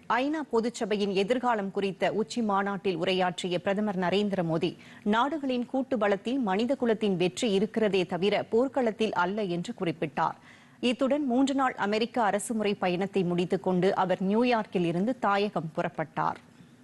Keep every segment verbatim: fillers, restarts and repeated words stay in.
ஐநா பொதுச்சபையின் எதிர்காலம் குறித்த உச்சி மாநாட்டில் உரையாற்றிய பிரதமர் நரேந்திர மோடி நாடுகளின் கூட்டு பலத்தில் மனித குலத்தின் வெற்றி இருக்கிறதே தவிர போர்க்களத்தில் அல்ல என்று குறிப்பிட்டார். இத்துடன் மூன்று நாள் அமெரிக்க அரசுமுறை பயணத்தை முடித்துக் கொண்டு அவர் நியூயார்க்கில் இருந்து தாயகம் புறப்பட்டார்.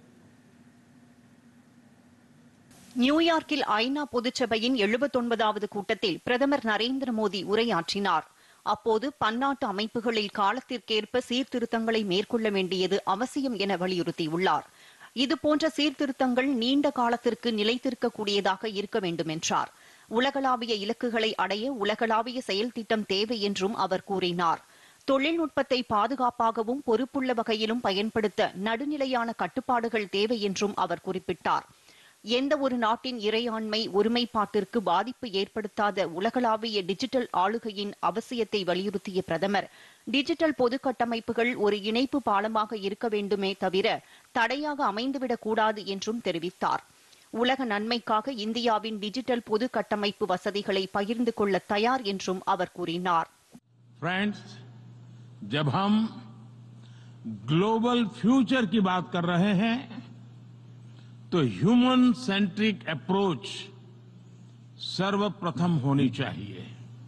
நியூயார்க்கில் ஐநா பொதுச்சபையின் எழுபத்தொன்பதாவது கூட்டத்தில் பிரதமர் நரேந்திர மோடி உரையாற்றினார். அப்போது பன்னாட்டு அமைப்புகளில் காலத்திற்கேற்ப சீர்திருத்தங்களை மேற்கொள்ள வேண்டியது அவசியம் என வலியுறுத்தியுள்ளார். இதுபோன்ற சீர்திருத்தங்கள் நீண்ட காலத்திற்கு நிலைத்திருக்கக்கூடியதாக இருக்க வேண்டும் என்றார். உலகளாவிய இலக்குகளை அடைய உலகளாவிய செயல் திட்டம் தேவை என்றும் அவர் கூறினார். தொழில்நுட்பத்தை பாதுகாப்பாகவும் பொறுப்புள்ள வகையிலும் பயன்படுத்த நடுநிலையான கட்டுப்பாடுகள் தேவை என்றும் அவர் குறிப்பிட்டார். எந்த ஒரு நாட்டின் இறையாண்மை ஒருமைப்பாட்டிற்கு பாதிப்பு ஏற்படுத்தாத உலகளாவிய டிஜிட்டல் ஆளுகையின் அவசியத்தை வலியுறுத்திய பிரதமர், டிஜிட்டல் பொது கட்டமைப்புகள் ஒரு இணைப்பு பாலமாக இருக்க வேண்டுமே தவிர தடையாக அமைந்துவிடக் கூடாது என்றும் தெரிவித்தார். உலக நன்மைக்காக இந்தியாவின் டிஜிட்டல் பொது கட்டமைப்பு வசதிகளை பகிர்ந்து கொள்ள தயார் என்றும் அவர் கூறினார். Friends, जब हम ग्लोबल फ्यूचर की बात कर रहे हैं तो ह्यूमन सेंट्रिक अप्रोच सर्वप्रथम होनी चाहिए.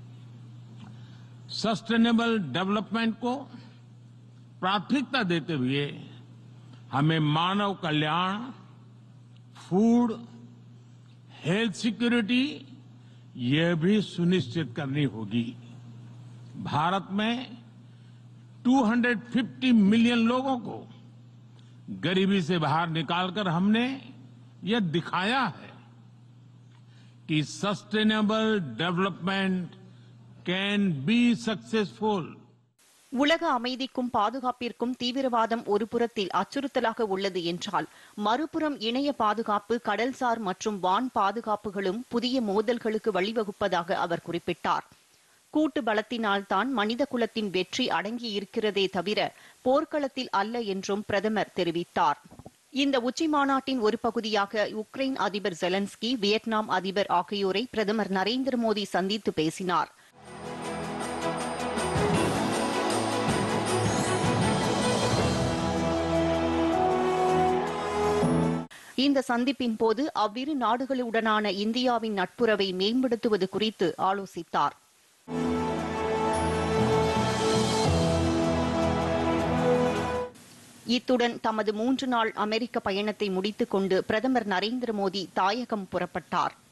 सस्टेनेबल डेवलपमेंट को प्राथमिकता देते हुए हमें मानव कल्याण, फूड, हेल्थ सिक्योरिटी ये भी सुनिश्चित करनी होगी. भारत में दो सौ पचास मिलियन लोगों को गरीबी से बाहर निकालकर हमने यह दिखाया है कि sustainable development can be successful. உலக அமைதிக்கும் பாதுகாப்பிற்கும் தீவிரவாதம் ஒரு புறத்தில் அச்சுறுத்தலாக உள்ளது என்றால், மறுபுறம் இணைய பாதுகாப்பு, கடல்சார் மற்றும் வான் பாதுகாப்புகளும் புதிய மோதல்களுக்கு வழிவகுப்பதாக அவர் குறிப்பிட்டார். கூட்டு பலத்தினால்தான் மனித குலத்தின் வெற்றி அடங்கியிருக்கிறதே தவிர போர்க்களத்தில் அல்ல என்றும் பிரதமர் தெரிவித்தார். இந்த உச்சி மாநாட்டின் ஒரு பகுதியாக உக்ரைன் அதிபர் ஜெலன்ஸ்கி, வியட்நாம் அதிபர் ஆகியோரை பிரதமர் நரேந்திர மோடி சந்தித்து பேசினார். இந்த சந்திப்பின் போது அவ்விரு நாடுகளுடனான இந்தியாவின் நட்புறவை மேம்படுத்துவது குறித்து ஆலோசித்தார். இத்துடன் தமது மூன்று நாள் அமெரிக்க பயணத்தை முடித்துக் கொண்டு பிரதமர் நரேந்திர மோடி தாயகம் புறப்பட்டார்.